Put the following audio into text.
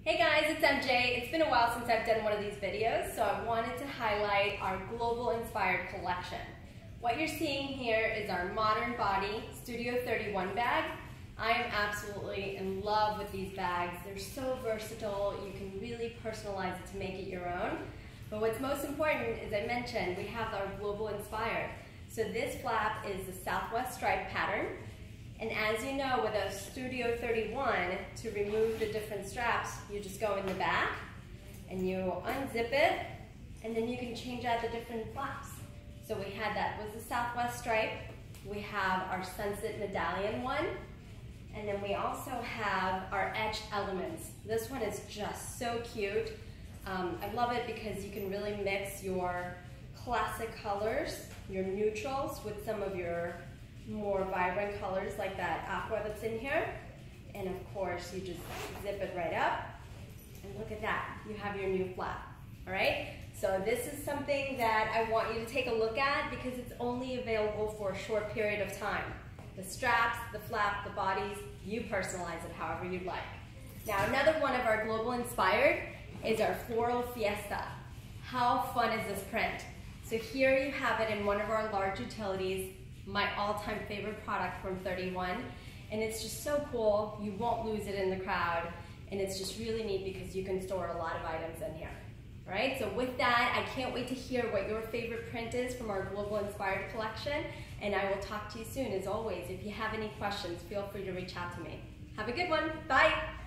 Hey guys, it's MJ. It's been a while since I've done one of these videos, so I wanted to highlight our global inspired collection. What you're seeing here is our Modern Body Studio 31 bag. I am absolutely in love with these bags. They're so versatile. You can really personalize it to make it your own. But what's most important, as I mentioned, we have our global inspired. So this flap is the Southwest stripe pattern. And as you know, with a Studio 31, to remove the different straps, you just go in the back and you unzip it, and then you can change out the different flaps. So we had that was the Southwest stripe. We have our Sunset Medallion one, and then we also have our etched elements. This one is just so cute. I love it because you can really mix your classic colors, your neutrals, with some of your more vibrant colors like that aqua that's in here. And of course, you just zip it right up. And look at that, you have your new flap, all right? So this is something that I want you to take a look at because it's only available for a short period of time. The straps, the flap, the bodies, you personalize it however you'd like. Now, another one of our global inspired is our Floral Fiesta. How fun is this print? So here you have it in one of our large utilities, my all-time favorite product from 31, and it's just so cool. You won't lose it in the crowd, and it's just really neat because you can store a lot of items in here. All right, so with that, I can't wait to hear what your favorite print is from our Global Inspired collection, and I will talk to you soon. As always, if you have any questions, feel free to reach out to me. Have a good one. Bye.